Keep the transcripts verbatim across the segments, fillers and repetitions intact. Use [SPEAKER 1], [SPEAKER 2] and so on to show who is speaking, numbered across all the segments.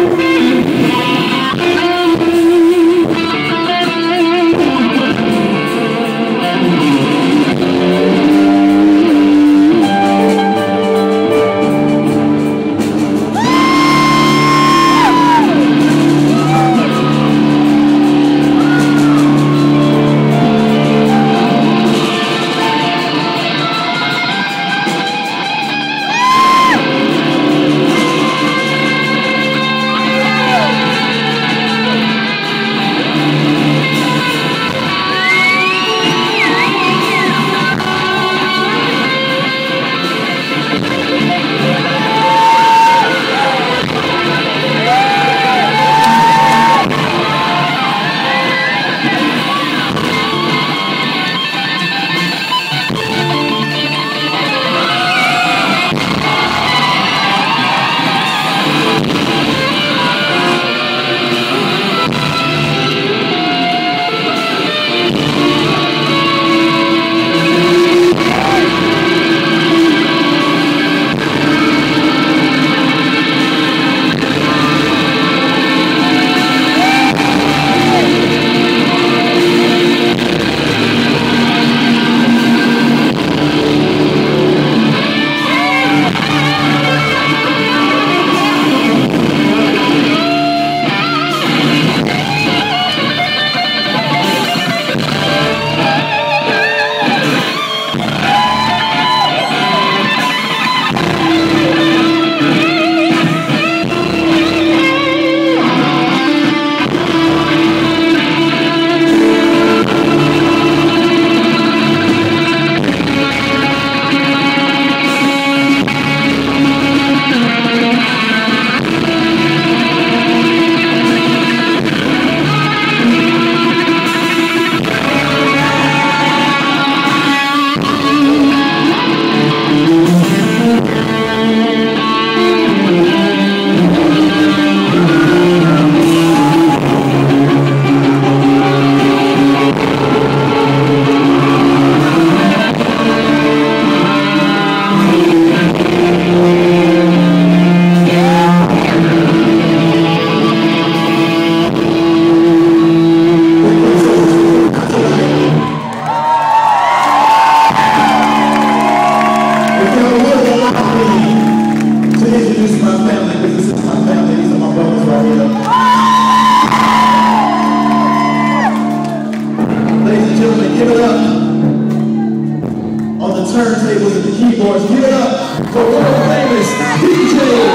[SPEAKER 1] turntables and the keyboards. Give it up for world famous D J.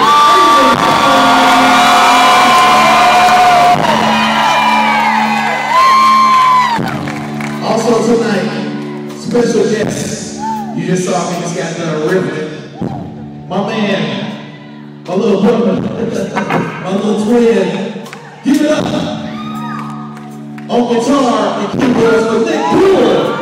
[SPEAKER 1] Also tonight, special guests. You just saw me, this guy done a riff. My man, my little brother, my little twin. Give it up on guitar and keyboards for Nick Brewer.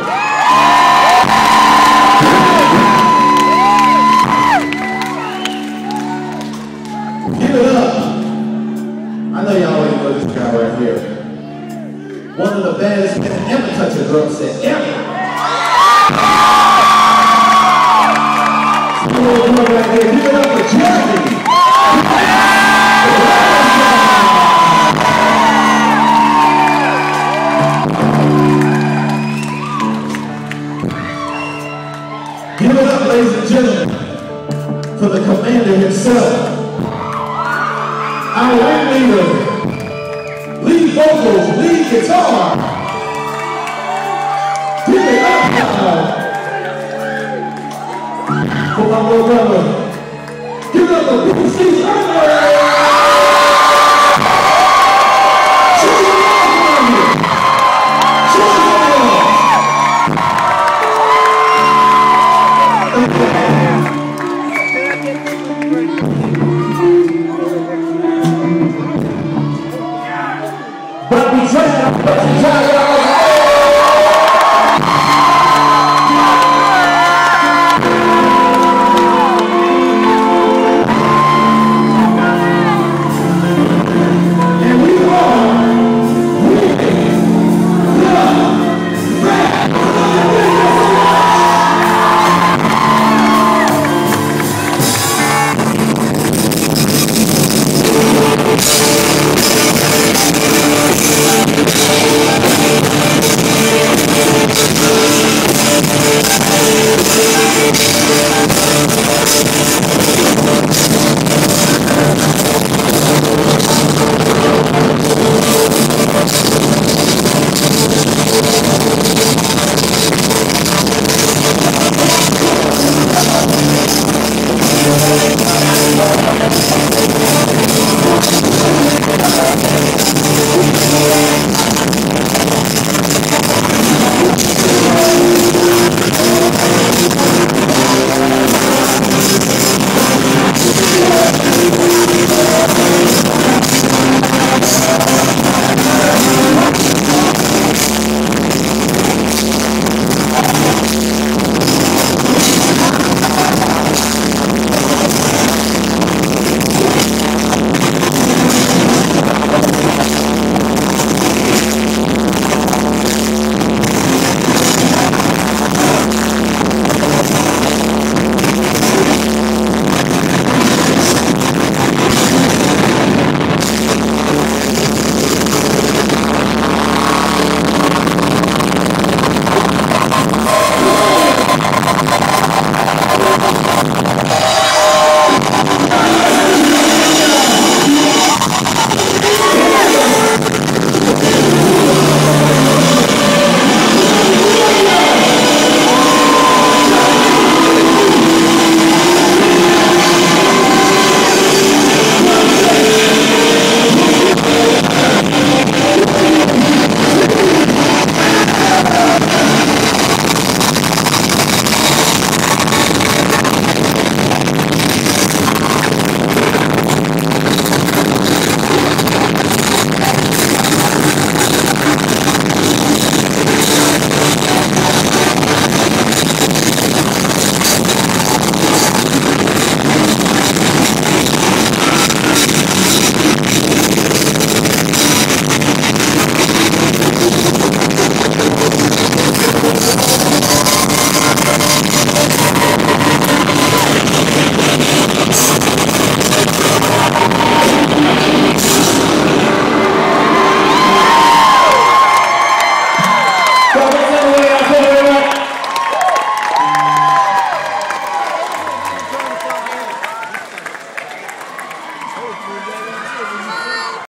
[SPEAKER 1] Give it up. I know y'all already know this guy right here. One of the baddest men ever touch a drum set ever. Come on, right here. Give it up for Jeremy. Give it up, ladies and gentlemen, for the commander himself. Our ringleader, lead vocals, lead guitar. Give it up now for my little brother. Give it up for P C Thunder. But we try, but we try.